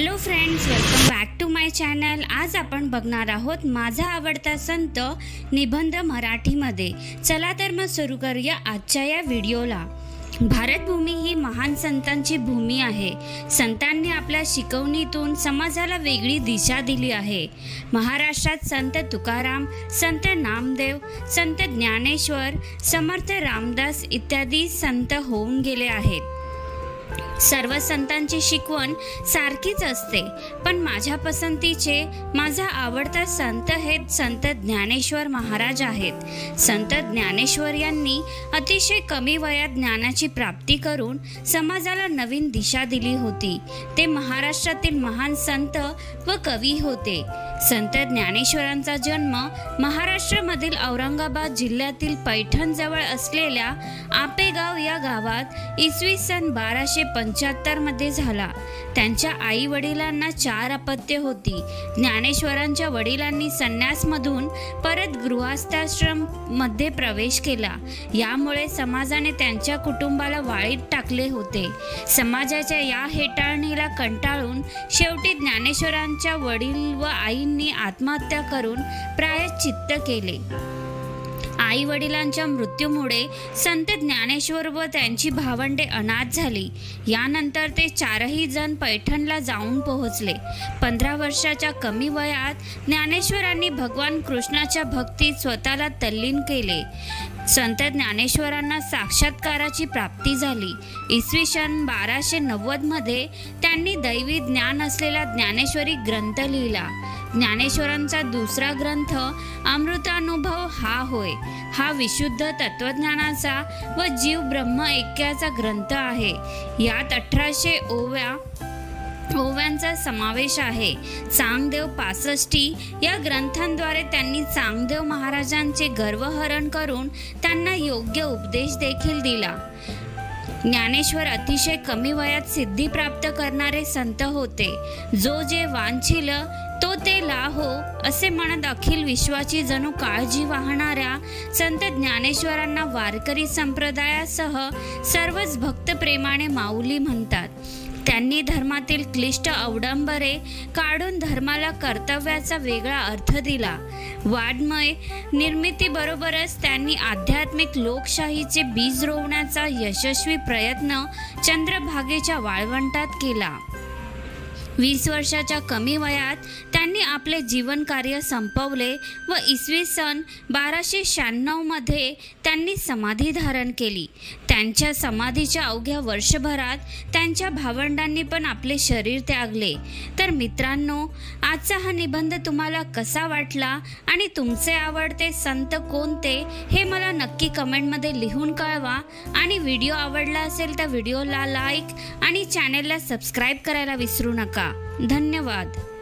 Hello friends, welcome back to my channel. आज आपण बघणार आहोत माझा आवडता संत निबंध मराठीमध्ये। चला तर मग सुरू करूया आजच्या या व्हिडिओला। भारतभूमी ही महान संतांची भूमी आहे। संतांनी आपल्या शिकवणीतून समाजाला वेगळी दिशा दिली आहे। महाराष्ट्रात संत तुकाराम, संत नामदेव, संत ज्ञानेश्वर, समर्थ रामदास इत्यादी संत होऊन गेले आहेत। सर्व संतांची शिकवण सारखीच असते, पण माझ्या पसंतीचे माझा आवडता संत हे संत ज्ञानेश्वर महाराज आहेत। संत ज्ञानेश्वर यांनी अतिशय कमी वयात ज्ञानाची प्राप्ती करून समाजाला नवीन दिशा दिली होती। ते महाराष्ट्रातील महान संत व कवी होते। संत ज्ञानेश्वरांचा जन्म महाराष्ट्रामधील औरंगाबाद जिल्ह्यातील पैठण जवळ असलेल्या आपेगाव या गावात इसवी सन 1275 मध्ये झाला। त्यांच्या आई वडिलांना 4 अपत्ये होती। ज्ञानेश्वरांच्या वडिलांनी संन्यासमधून परत गृहस्थाश्रम मध्ये प्रवेश केला। यामुळे समाजाने त्यांच्या कुटुंबाला वाळीत टाकले होते। समाजाच्या या हेटाळणीला कंटाळून शेवटी ज्ञानेश्वरांच्या वडील व आईंनी आत्महत्या करून प्रायश्चित्त केले। आई वडिलांच्या मृत्यूमुळे संत ज्ञानेश्वर व त्यांची भावंडे अनाथ झाली। यानंतर ते 4ही जण पैठणला जाऊन पोहोचले। 15 वर्षाच्या कमी वयात ज्ञानेश्वरांनी भगवान कृष्णाच्या भक्तीत स्वतःला तल्लीन केले। संत ज्ञानेश्वरांना साक्षात्काराची प्राप्ती झाली। इसवी सन 1290 मध्ये त्यांनी दैवी ज्ञान असलेला ज्ञानेश्वरी ग्रंथ लिहिला। ज्ञानेश्वरांचा दुसरा ग्रंथ अमृतानुभव हा होय। हा विशुद्ध तत्वज्ञानाचा व जीव ब्रह्म ऐक्याचा ग्रंथ आहे। यात 1800 ओव्यांचा समावेश आहे। चांगदेव 65 या ग्रंथांद्वारे त्यांनी चांगदेव महाराजांचे गर्वहरण करून त्यांना योग्य उपदेश देखील दिला। ज्ञानेश्वर अतिशय कमी वयात सिद्धी प्राप्त करणारे संत होते। जो जे वांछिल तो ते लाहो असे म्हणत अखिल विश्वाची जणू काळजी वाहणाऱ्या संत ज्ञानेश्वरांना वारकरी संप्रदायासह सर्वच भक्त प्रेमाने माऊली म्हणतात। त्यांनी धर्मातील क्लिष्ट अवडंबरे काढून धर्माला कर्तव्याचा वेगळा अर्थ दिला। वाङ्मय निर्मितीबरोबरच त्यांनी आध्यात्मिक लोकशाहीचे बीज रोवण्याचा यशस्वी प्रयत्न चंद्रभागेच्या वाळवंटात केला। 20 वर्षाच्या कमी वयात त्यांनी आपले जीवन कार्य संपवले व इसवी सन 1296 मध्ये त्यांनी समाधी धारण केली। त्यांच्या समाधीच्या अवघ्या वर्षभरात त्यांच्या भावंडांनी पण आपले शरीर त्यागले। तर मित्रांनो, आजचा हा निबंध तुम्हाला कसा वाटला आणि तुमचे आवडते संत कोणते हे मला नक्की कमेंटमध्ये लिहून कळवा। आणि व्हिडिओ आवडला असेल तर व्हिडिओला लाईक आणि चॅनेलला सबस्क्राईब करायला विसरू नका। धन्यवाद।